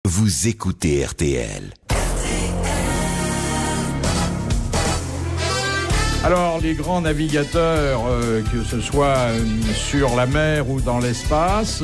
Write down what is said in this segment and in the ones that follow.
vous écoutez RTL. Alors, les grands navigateurs, que ce soit sur la mer ou dans l'espace,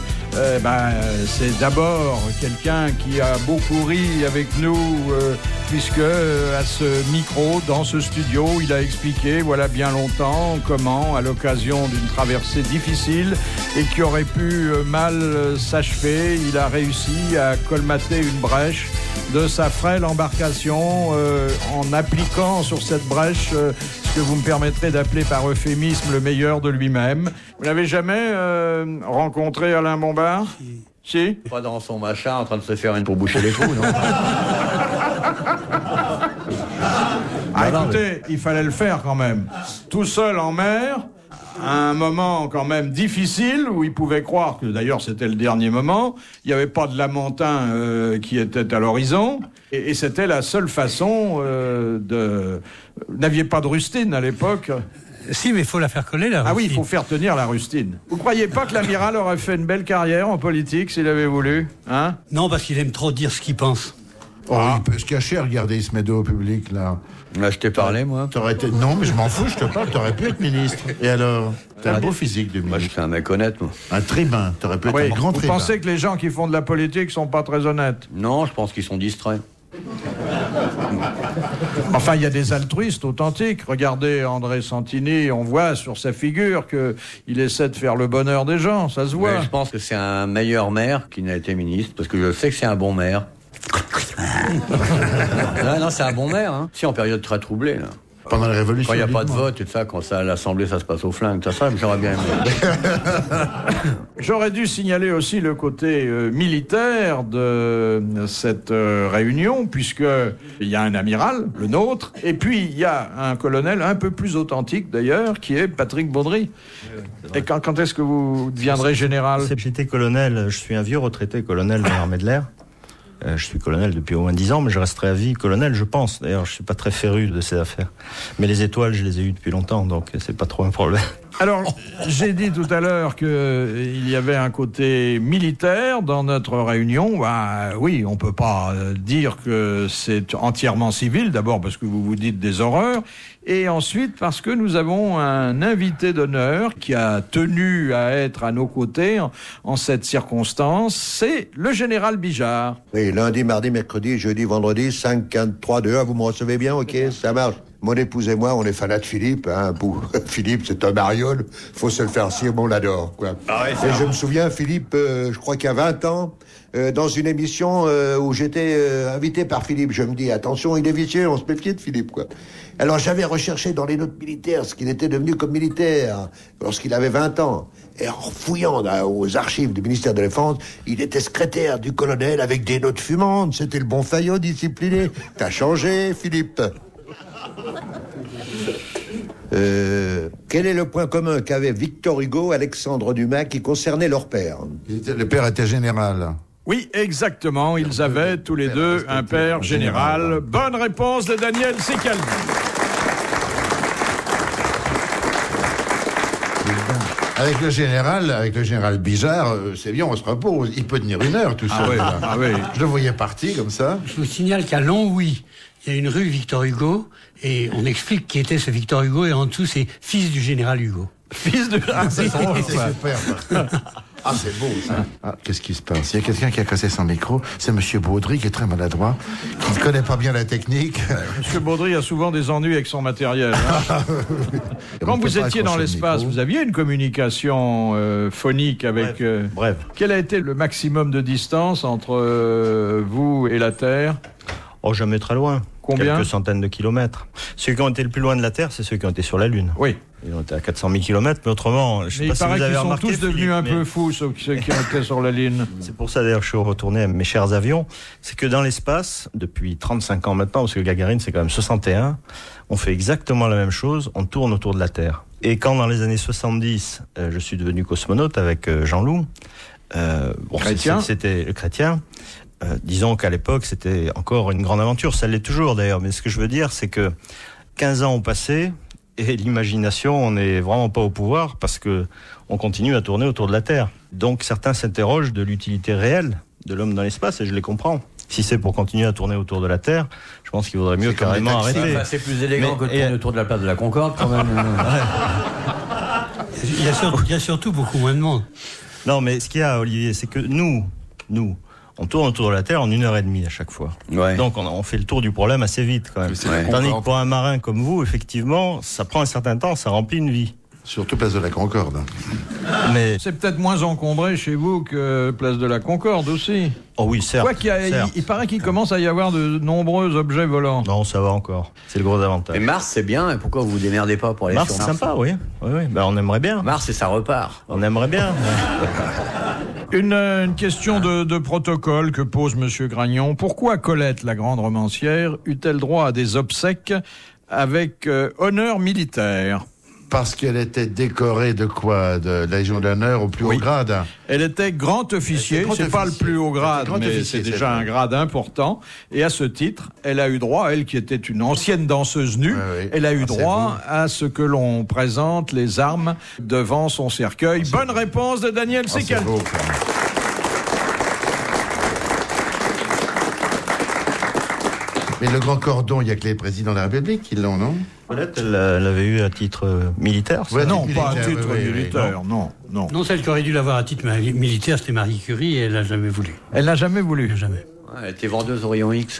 c'est d'abord quelqu'un qui a beaucoup ri avec nous, puisque à ce micro, dans ce studio, il a expliqué, voilà bien longtemps, comment, à l'occasion d'une traversée difficile et qui aurait pu mal s'achever, il a réussi à colmater une brèche de sa frêle embarcation en appliquant sur cette brèche ce que vous me permettrez d'appeler par euphémisme le meilleur de lui-même. Vous n'avez jamais rencontré Alain Bombard ? Si. Pas dans son machin en train de se faire une pour boucher les trous, non? Écoutez, il fallait le faire quand même. Tout seul en mer, à un moment quand même difficile, où il pouvait croire que d'ailleurs c'était le dernier moment, il n'y avait pas de lamentin qui était à l'horizon, et c'était la seule façon de... Vous n'aviez pas de rustine à l'époque? Si, mais il faut la faire coller, la rustine. Ah oui, il faut faire tenir la rustine. Vous croyez pas que l'amiral aurait fait une belle carrière en politique s'il avait voulu, hein? Non, parce qu'il aime trop dire ce qu'il pense. Oh, il peut se cacher, regardez, il se met dos au public, là. Là, je t'ai parlé, moi. T'aurais été... Non, mais je m'en fous, je te parle, t'aurais pu être ministre. Et alors? T'as un beau physique de Moi, je ministre. suis un mec honnête, moi. Un tribun, t'aurais pu être Oui, un grand vous tribun. pensez que les gens qui font de la politique sont pas très honnêtes? Non, je pense qu'ils sont distraits. Enfin, il y a des altruistes authentiques. Regardez André Santini, on voit sur sa figure qu'il essaie de faire le bonheur des gens, ça se voit. Mais je pense que c'est un meilleur maire qui n'a été ministre, parce que je sais que c'est un bon maire. non, c'est un bon maire, hein. Si, en période très troublée, là. Pendant la Révolution. Quand il n'y a pas de dites-moi. vote et tout ça, quand ça, à l'Assemblée, ça se passe au flingue, tout ça, j'aurais bien aimé. J'aurais dû signaler aussi le côté militaire de cette réunion, puisqu'il y a un amiral, le nôtre, et puis il y a un colonel un peu plus authentique d'ailleurs, qui est Patrick Baudry. Et quand est-ce que vous deviendrez général? J'étais colonel, je suis un vieux retraité colonel de l'armée de l'air. Je suis colonel depuis au moins 10 ans, mais je resterai à vie colonel, je pense. D'ailleurs, je suis pas très féru de ces affaires. Mais les étoiles, je les ai eues depuis longtemps, donc c'est pas trop un problème. Alors, j'ai dit tout à l'heure qu'il y avait un côté militaire dans notre réunion. Bah, oui, on peut pas dire que c'est entièrement civil, d'abord parce que vous vous dites des horreurs, et ensuite parce que nous avons un invité d'honneur qui a tenu à être à nos côtés en cette circonstance, c'est le général Bijard. Oui, lundi, mardi, mercredi, jeudi, vendredi, 5, 4, 3, 2, 1, vous me recevez bien, ok, ça marche. Mon épouse et moi, on est fanats de Philippe, hein. Philippe, c'est un mariole, faut se le faire si, on l'adore, quoi. Et je me souviens, Philippe, je crois qu'il y a 20 ans, dans une émission où j'étais invité par Philippe, je me dis, attention, il est vicieux, on se méfiait de Philippe, quoi. Alors j'avais recherché dans les notes militaires ce qu'il était devenu comme militaire lorsqu'il avait 20 ans. Et en fouillant aux archives du ministère de la Défense, il était secrétaire du colonel avec des notes fumantes. C'était le bon Fayot discipliné. T'as changé, Philippe. Quel est le point commun qu'avaient Victor Hugo et Alexandre Dumas qui concernait leur père? Le père était général. Oui, exactement, ils avaient tous les deux un père général. Bonne réponse de Daniel Secaldi. Avec le général Bijard, c'est bien, on se repose. Il peut tenir 1 heure, tout seul. oui, là. ah oui. Je le voyais parti, comme ça. Je vous signale qu'à Longwy, il y a une rue Victor Hugo, et on explique qui était ce Victor Hugo, et en dessous, c'est fils du général Hugo. Fils de... Ah, c'est drôle, C'est ça. super. Ah, c'est beau, ça. Ah, qu'est-ce qui se passe? Il y a quelqu'un qui a cassé son micro. C'est Monsieur Baudry, qui est très maladroit, qui ne connaît pas bien la technique. Monsieur Baudry a souvent des ennuis avec son matériel. Hein. Quand vous étiez dans l'espace, vous aviez une communication phonique avec... Bref. Quel a été le maximum de distance entre vous et la Terre? Oh, jamais très loin. Combien? Quelques centaines de kilomètres. Ceux qui ont été le plus loin de la Terre, c'est ceux qui ont été sur la Lune. Oui. Ils ont été à 400 000 kilomètres, mais autrement, je sais Mais pas il si vous paraît avez qu'ils sont remarqué, tous devenus Philippe, un mais peu fous, ceux qui ont été sur la Lune. c'est pour ça d'ailleurs que je suis retourné à mes chers avions. C'est que dans l'espace, depuis 35 ans maintenant, parce que Gagarine c'est quand même 61, on fait exactement la même chose, on tourne autour de la Terre. Et quand dans les années 70, je suis devenu cosmonaute avec Jean-Loup, Chrétien. C'était le chrétien. Disons qu'à l'époque, c'était encore une grande aventure. Ça l'est toujours d'ailleurs. Mais ce que je veux dire, c'est que 15 ans ont passé et l'imagination, on n'est vraiment pas au pouvoir parce que on continue à tourner autour de la Terre. Donc certains s'interrogent de l'utilité réelle de l'homme dans l'espace et je les comprends. Si c'est pour continuer à tourner autour de la Terre, je pense qu'il vaudrait mieux carrément arrêter. Enfin, c'est plus élégant que de tourner autour de la place de la Concorde, quand même. Il y a surtout beaucoup moins de monde. Non, mais ce qu'il y a, Olivier, c'est que nous, on tourne autour de la Terre en 1h30 à chaque fois. Ouais. Donc on fait le tour du problème assez vite quand même. Tandis que pour un marin comme vous, effectivement, ça prend un certain temps, ça remplit une vie. Surtout place de la Concorde. Mais C'est peut-être moins encombré chez vous que place de la Concorde aussi. oh oui, certes. Quoi il paraît qu'il commence à y avoir de nombreux objets volants. Non, ça va encore. C'est le gros avantage. Mais Mars, c'est bien, et pourquoi vous vous démerdez pas pour aller Mars, sur c'est Mars? sympa, oui. Ben, on aimerait bien. Mars, et ça repart. On aimerait bien. Une question de protocole que pose Monsieur Gragnon. Pourquoi Colette, la grande romancière, eut-elle droit à des obsèques avec honneur militaire? Parce qu'elle était décorée de quoi? De la Légion d'honneur au plus haut grade. Elle était grand officier, Elle était grand c'est pas le officier. plus haut Elle grade, était grand mais officier, c'est c'est déjà vrai. un grade important. Et à ce titre, elle a eu droit, elle qui était une ancienne danseuse nue, oui. elle a eu Ah, c'est droit à ce que l'on présente les armes devant son cercueil. Bonne réponse de Daniel Ah, c'est Secaldi. beau, quand même. Mais le grand cordon, il n'y a que les présidents de la République qui l'ont, non? Colette, elle l'avait eu à titre militaire. ça. Ouais, Non, titre pas à militaire, titre oui, oui, militaire, non. Non, celle qui aurait dû l'avoir à titre militaire, c'était Marie Curie, et elle n'a jamais voulu. Elle n'a jamais voulu. Jamais. Ouais, elle était vendeuse au rayon X.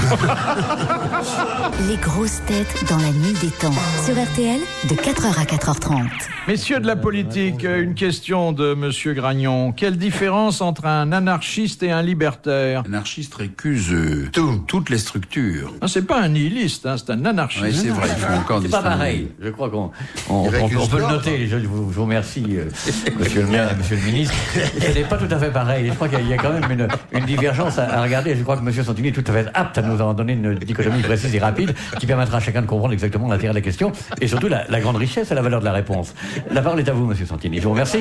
Les grosses têtes dans la nuit des temps. Sur RTL, de 4h à 4h30. Messieurs de la politique, une question de Monsieur Gragnon. Quelle différence entre un anarchiste et un libertaire? L'anarchiste récuse toutes les structures. Ah, c'est pas un nihiliste, hein, c'est un anarchiste. Oui, c'est vrai, il faut encore C'est pas distinguer. pareil. Je crois qu'on récuse peut le l'ordre. noter. Je vous remercie, monsieur le maire et monsieur le ministre. Ce n'est pas tout à fait pareil. Je crois qu'il y a quand même une divergence à regarder. Je crois que monsieur Santini est tout à fait apte à nous en donner une dichotomie précise et rapide qui permettra à chacun de comprendre exactement l'intérêt de la question et surtout la grande richesse et la valeur de la réponse. La parole est à vous, monsieur Santini. Je vous remercie.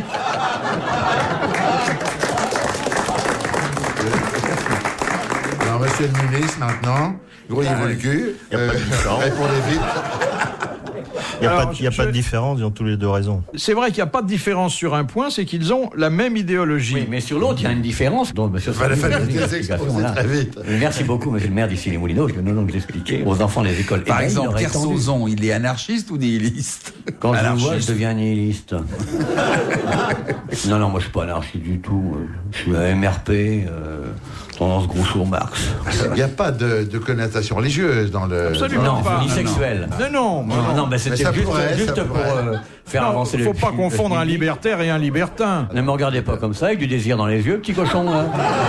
Alors, monsieur le ministre, maintenant, grouillez-vous le cul. Répondez vite. Il n'y a, Alors, pas, il y a pas de différence, ils ont tous les deux raison. C'est vrai qu'il n'y a pas de différence sur un point, c'est qu'ils ont la même idéologie. Oui, mais sur l'autre, il y a une différence dont monsieur Il fallait Santini les a donné exposer l'explication, là. très vite. Merci beaucoup, monsieur le maire d'ici les Moulineaux. Je vais nous donc expliquer aux enfants des écoles. Par Et exemple, il aurait Kersozon, il est anarchiste ou nihiliste? Quand je le vois, je Anarchiste. deviens nihiliste. Non, moi je suis pas anarchiste du tout. Je suis à MRP, tendance Groucho Marx. Il n'y a pas de connotation religieuse dans le... Absolument Non, pas. ni sexuel. Non. Non, mais c'était ça juste, pourrait, juste ça pour pourrait. faire Non, avancer le faut pas confondre un public. libertaire et un libertin. Ne me regardez pas comme ça, avec du désir dans les yeux, petit cochon. Hein.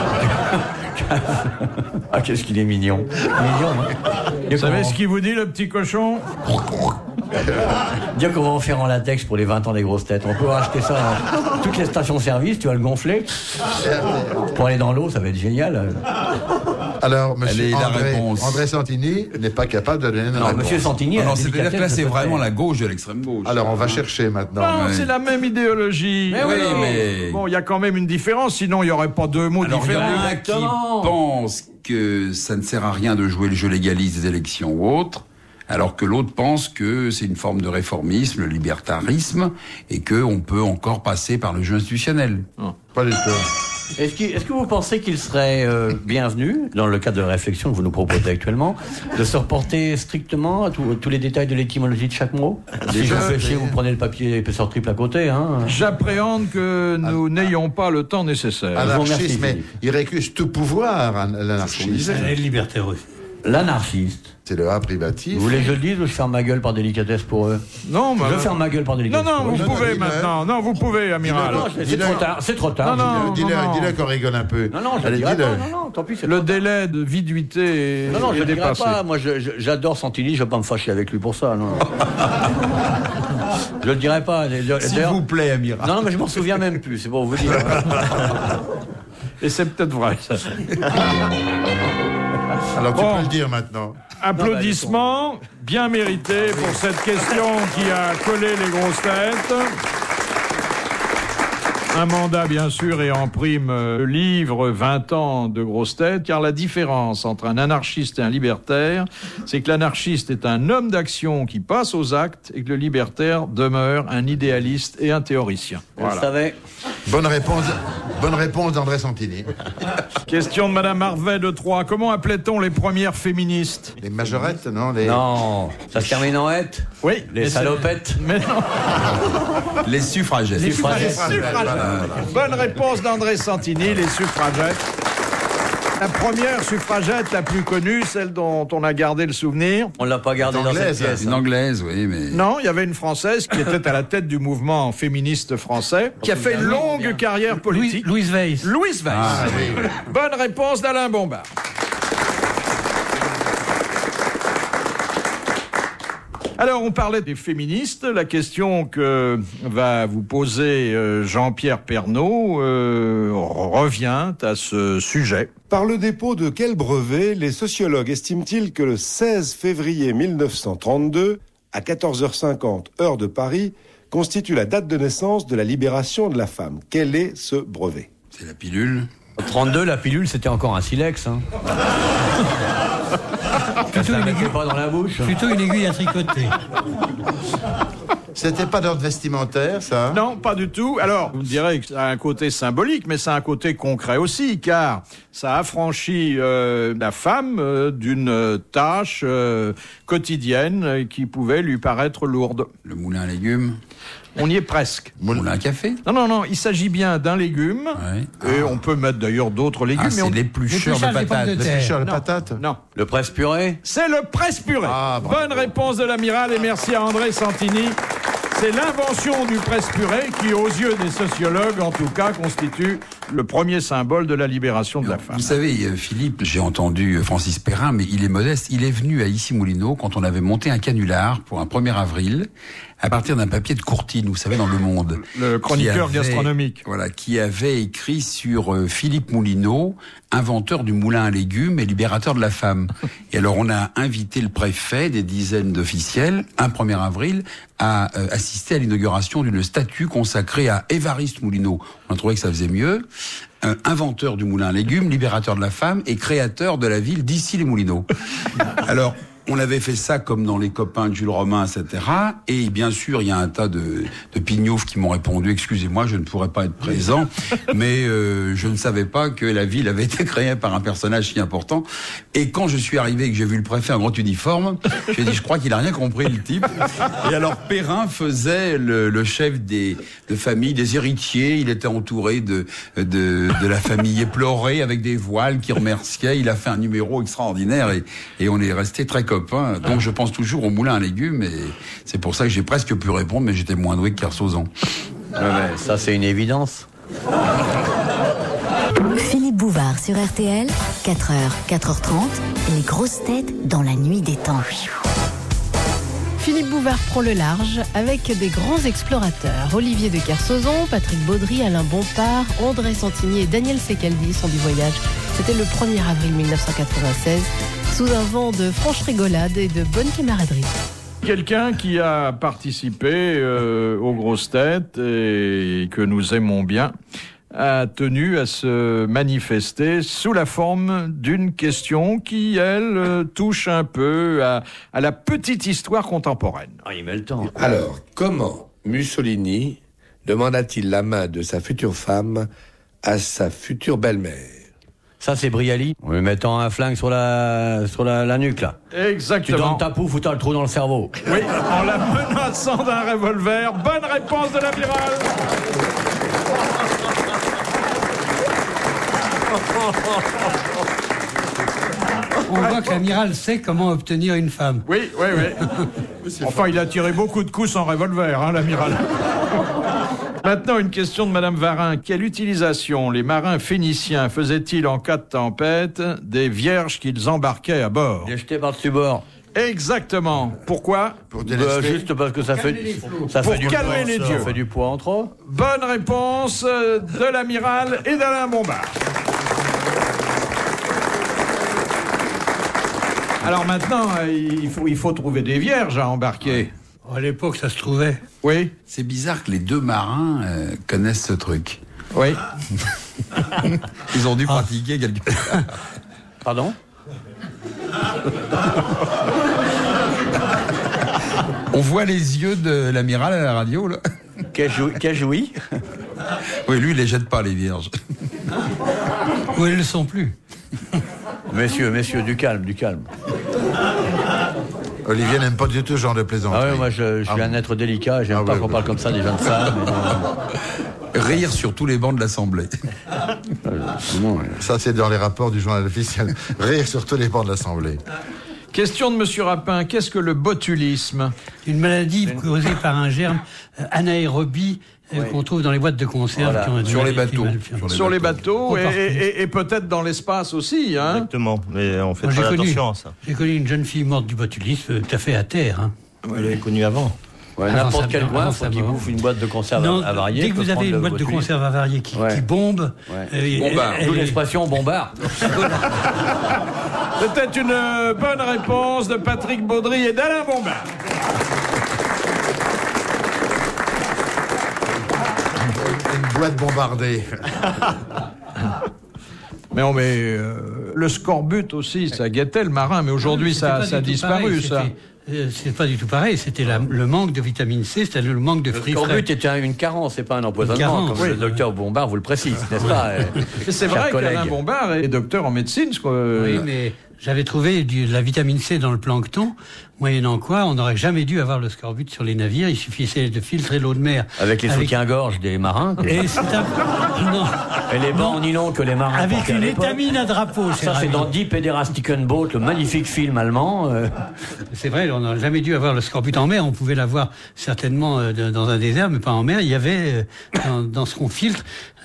Ah, qu'est-ce qu'il est mignon. Mignon, hein. Vous savez ce qu'il vous dit, le petit cochon? Dire qu'on va en faire en latex pour les 20 ans des grosses têtes. On peut acheter ça dans toutes les stations-service, tu vas le gonfler. Pour aller dans l'eau, ça va être génial. Alors, Elle monsieur est la réponse. André Santini n'est pas capable de donner une Non, réponse. monsieur Santini... Ah a non, la c'est-à-dire que là, délicatesse c'est de vraiment faire. la gauche de l'extrême gauche. Alors, on va chercher maintenant. Non, Ouais. c'est la même idéologie. Mais oui, mais... Bon, il y a quand même une différence, sinon il n'y aurait pas deux mots Alors, il y en différents. a qui Exactement. pensent que ça ne sert à rien de jouer le jeu légaliste des élections ou autre, alors que l'autre pense que c'est une forme de réformisme, le libertarisme, et qu'on peut encore passer par le jeu institutionnel. Pas du tout. Est-ce que vous pensez qu'il serait bienvenu, dans le cadre de la réflexion que vous nous proposez actuellement, de se reporter strictement à tous les détails de l'étymologie de chaque mot? Si je vous fais chier, vous prenez le papier épaisseur triple à côté. Hein. J'appréhende que nous n'ayons pas le temps nécessaire. vous remercie, Anarchiste, mais Philippe. il récuse tout pouvoir, l'anarchiste. Elle est libertaire aussi. L'anarchiste. C'est le A privatif. Vous voulez que je le dise ou je ferme ma gueule par délicatesse pour eux? Non, Je ferme ma gueule par délicatesse. non, pour eux. vous pouvez dis-le. maintenant. Non, vous pouvez, amiral. Non, c'est trop tard. C'est trop tard. Non, Dis-le qu'on rigole un peu. Non, je Allez, le dirai dis-le. pas. Non, tant pis. c'est Le trop tard. délai de viduité Non, je est le dirai dépassé. pas. Moi, j'adore Santini. Je vais pas me fâcher avec lui pour ça. Non. Je le dirai pas. S'il D'ailleurs- vous plaît, Amiral. Non, mais je m'en souviens même plus. C'est pour vous dire. Et c'est peut-être vrai, ça. Alors, tu Bon. peux le dire maintenant. Applaudissements bien mérités pour cette question qui a collé les grosses têtes. Un mandat, bien sûr, et en prime le livre 20 ans de grosses têtes, car la différence entre un anarchiste et un libertaire, c'est que l'anarchiste est un homme d'action qui passe aux actes et que le libertaire demeure un idéaliste et un théoricien. Je le savais. Bonne réponse d'André Santini. Question de Madame Harvey de Troyes. Comment appelait-on les premières féministes? Les majorettes, non Non, ça se termine en hête. Oui. Les salopettes. Mais non. Les suffragettes. Les suffragettes. Bonne réponse d'André Santini, les suffragettes. La première suffragette la plus connue, celle dont on a gardé le souvenir. On l'a pas gardé dans cette pièce. Une anglaise, oui, mais... Non, il y avait une Française qui était à la tête du mouvement féministe français, qui a fait une longue carrière politique. Louise Weiss. Louise Weiss. Ah, oui. Bonne réponse d'Alain Bombard. Alors, on parlait des féministes. La question que va vous poser Jean-Pierre Pernaut revient à ce sujet. Par le dépôt de quel brevet les sociologues estiment-ils que le 16 février 1932, à 14h50 heure de Paris, constitue la date de naissance de la libération de la femme? Quel est ce brevet? C'est la pilule. En 32, la pilule, c'était encore un silex. Hein. Ça ne mettait pas dans la bouche. Plutôt une aiguille à tricoter. C'était pas d'ordre vestimentaire, ça? Non, pas du tout. Alors, vous me direz que ça a un côté symbolique, mais ça a un côté concret aussi, car ça affranchit la femme d'une tâche quotidienne qui pouvait lui paraître lourde. Le moulin à légumes. On y est presque. Moulin à café. Non, il s'agit bien d'un légume, et on peut mettre d'ailleurs d'autres légumes. C'est l'éplucheur de patates. L'éplucheur de patates? Non. Le presse-purée. C'est le presse-purée. Ah, bonne réponse de l'amiral et merci à André Santini. C'est l'invention du presse-purée qui, aux yeux des sociologues, en tout cas, constitue le premier symbole de la libération de la femme. Vous savez, Philippe, j'ai entendu Francis Perrin, mais il est modeste. Il est venu à Issy-Moulineaux quand on avait monté un canular pour un 1er avril à partir d'un papier de Courtine, vous savez, dans Le Monde. Le chroniqueur gastronomique. Voilà, qui avait écrit sur Philippe Moulineaux, inventeur du moulin à légumes et libérateur de la femme. Et alors, on a invité le préfet, des dizaines d'officiels, un 1er avril, à assister à l'inauguration d'une statue consacrée à Évariste Moulineaux. On a trouvé que ça faisait mieux. Inventeur du moulin à légumes, libérateur de la femme et créateur de la ville d'Issy-les-Moulineaux. Alors, on avait fait ça comme dans Les Copains de Jules Romain, etc. Et bien sûr, il y a un tas de pignoufs qui m'ont répondu « Excusez-moi, je ne pourrais pas être présent, mais je ne savais pas que la ville avait été créée par un personnage si important. » Et quand je suis arrivé et que j'ai vu le préfet en grand uniforme, j'ai dit « Je crois qu'il a rien compris, le type. » Et alors, Perrin faisait le chef de famille, des héritiers. Il était entouré de la famille éplorée avec des voiles qui remerciaient. Il a fait un numéro extraordinaire et on est resté très copains. Donc je pense toujours au moulin à légumes et c'est pour ça que j'ai presque pu répondre, mais j'étais moins doué que Kersozan. Ouais, ça c'est une évidence. Philippe Bouvard sur RTL, 4h, 4h30, les grosses têtes dans la nuit des temps. Philippe Bouvard prend le large avec des grands explorateurs. Olivier de Kersauzon, Patrick Baudry, Alain Bompard, André Santini et Daniel Secaldi sont du voyage. C'était le 1er avril 1996, sous un vent de franche rigolade et de bonne camaraderie. Quelqu'un qui a participé aux grosses têtes et que nous aimons bien a tenu à se manifester sous la forme d'une question qui, elle, touche un peu à la petite histoire contemporaine. Ah, il met le temps. Alors, comment Mussolini demanda-t-il la main de sa future femme à sa future belle-mère? Ça, c'est Brialy. En lui mettant un flingue sur la nuque, là. Exactement. Tu donnes ta pouffe ou t'as le trou dans le cerveau. Oui, en la menaçant d'un revolver. Bonne réponse de l'amiral. On voit que l'amiral sait comment obtenir une femme. Oui. Enfin, il a tiré beaucoup de coups sans revolver, hein, l'amiral. Maintenant, une question de Madame Varin. Quelle utilisation les marins phéniciens faisaient-ils en cas de tempête des vierges qu'ils embarquaient à bord? Les jeter par-dessus bord. Exactement. Pourquoi? Juste parce que ça fait du poids en trop. Bonne réponse de l'amiral et d'Alain Bombard. Alors maintenant, il faut trouver des vierges à embarquer. À l'époque, ça se trouvait. Oui. C'est bizarre que les deux marins connaissent ce truc. Oui. Ils ont dû pratiquer quelque chose. Pardon? On voit les yeux de l'amiral à la radio, là. Quel joui. Oui, lui, il les jette pas, les vierges. Ou elles ne le sont plus. Messieurs, du calme. Olivier n'aime pas du tout ce genre de plaisanterie. Ah oui, moi je suis un être délicat, j'aime pas qu'on parle comme ça des jeunes femmes. Rire sur tous les bancs de l'Assemblée. Ça, c'est dans les rapports du journal officiel. Rire sur tous les bancs de l'Assemblée. Question de Monsieur Rapin, qu'est-ce que le botulisme? Une maladie causée par un germe anaérobie qu'on trouve dans les boîtes de conserve. Voilà. Sur les bateaux. Sur les bateaux et peut-être dans l'espace aussi. Hein. Exactement, mais on fait très attention à ça. J'ai connu une jeune fille morte du botulisme tout à fait à terre. Hein. Vous l'avez connu avant. Ouais, n'importe quel goinfre qui bouffe une boîte de conserve avariée. Dès que vous avez une boîte de conserve avariée qui bombe... bombard. D'où l'expression bombard. C'était une bonne réponse de Patrick Baudry et d'Alain Bombard. Une boîte bombardée. Mais le scorbut aussi, ça guettait le marin, mais aujourd'hui ça a disparu, ça. C'est pas du tout pareil, c'était le manque de vitamine C, c'était le manque de fruits frais. Le scorbut était une carence, c'est pas un empoisonnement, comme le docteur Bombard vous le précise, n'est-ce pas? C'est vrai qu'Alain Bombard est docteur en médecine. Oui, mais j'avais trouvé de la vitamine C dans le plancton, moyennant quoi on n'aurait jamais dû avoir le scorbut sur les navires, il suffisait de filtrer l'eau de mer. Avec les soutiens-gorge des marins. Et c'est non. Et les bancs en nylon que les marins avec une étamine à drapeau. Ça, c'est dans Die Pederastiken Boot, le magnifique film allemand. C'est vrai, on n'aurait jamais dû avoir le scorbut en mer. On pouvait l'avoir certainement dans un désert, mais pas en mer. Il y avait dans ce qu'on filtre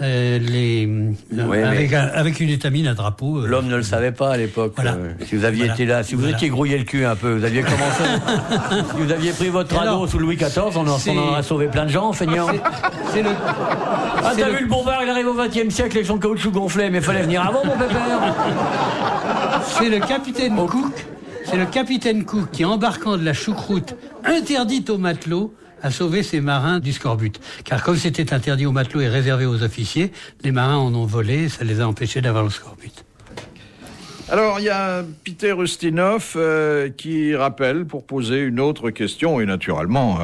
avec une étamine à drapeau. L'homme ne le savait pas à l'époque. Voilà. Si vous aviez été là, si vous étiez grouillé le cul un peu, vous aviez commencé. Si vous aviez pris votre radeau sous Louis XIV, on en aurait sauvé plein de gens, feignant. Ah, t'as vu le Bombard, il arrive au XXe siècle avec son caoutchouc gonflé, mais il fallait venir avant, mon pépère. C'est le capitaine Cook. C'est le capitaine Cook qui, embarquant de la choucroute interdite aux matelots, a sauvé ses marins du scorbut. Car comme c'était interdit aux matelots et réservé aux officiers, les marins en ont volé, ça les a empêchés d'avoir le scorbut. Alors, il y a Peter Ustinov qui rappelle pour poser une autre question, et naturellement,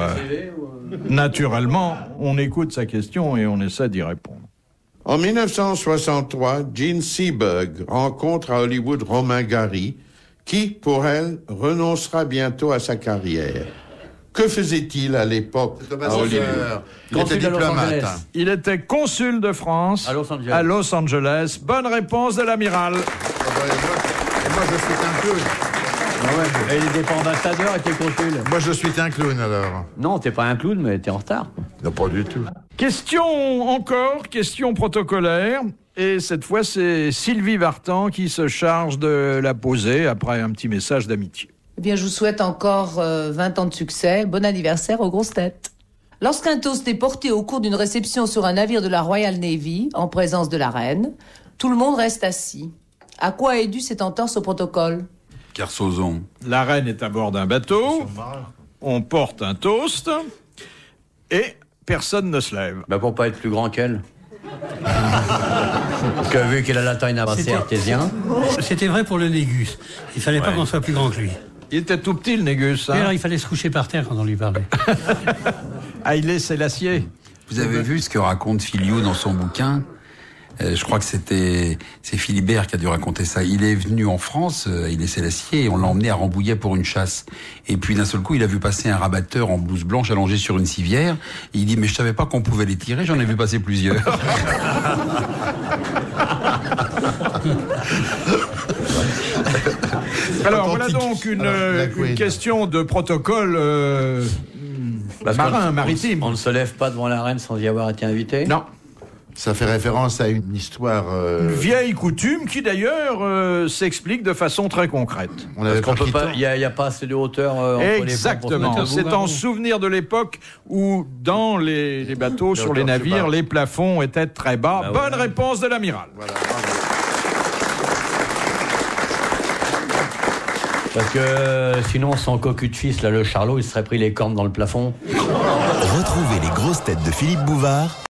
on écoute sa question et on essaie d'y répondre. En 1963, Jean Seberg rencontre à Hollywood Romain Gary, qui, pour elle, renoncera bientôt à sa carrière. Que faisait-il à l'époque à Hollywood? Il était diplomate. Il était consul de France à Los Angeles. Bonne réponse de l'amiral. Et moi, je suis un clown. Et il était pas ambassadeur, il était consul. Moi, je suis un clown, alors. Non, t'es pas un clown, mais t'es en retard. Non, pas du tout. Question protocolaire. Et cette fois, c'est Sylvie Vartan qui se charge de la poser après un petit message d'amitié. Eh bien, je vous souhaite encore 20 ans de succès. Bon anniversaire aux grosses têtes. Lorsqu'un toast est porté au cours d'une réception sur un navire de la Royal Navy, en présence de la reine, tout le monde reste assis. À quoi est due cette entorse au protocole? Kersozon. La reine est à bord d'un bateau, on porte un toast, et personne ne se lève. Pour pas être plus grand qu'elle. Parce que vu qu'elle a la taille d'un bracelet artésien. C'était vrai pour le Négus. Il fallait pas qu'on soit plus grand que lui. Il était tout petit, le Négus. Alors, il fallait se coucher par terre quand on lui parlait. Haïlé Sélassié. Vous avez vu ce que raconte Filiou dans son bouquin? Je crois que c'est Philibert qui a dû raconter ça. Il est venu en France, Haïlé Sélassié, et on l'a emmené à Rambouillet pour une chasse. Et puis d'un seul coup, il a vu passer un rabatteur en blouse blanche allongé sur une civière. Et il dit, mais je savais pas qu'on pouvait les tirer, j'en ai vu passer plusieurs. Alors voilà donc une question de protocole maritime. On ne se lève pas devant la reine sans y avoir été invité? Non. Ça fait référence à une histoire... Une vieille coutume qui d'ailleurs s'explique de façon très concrète. Parce qu'on peut pas, il y a pas assez de hauteur entre exactement. les ponts. C'est en souvenir de l'époque où dans les bateaux, sur les navires, les plafonds étaient très bas. Bonne réponse de l'amiral. Voilà. Parce que sinon, son cocu de fils, là, le Charlot, il serait pris les cornes dans le plafond. Retrouvez les grosses têtes de Philippe Bouvard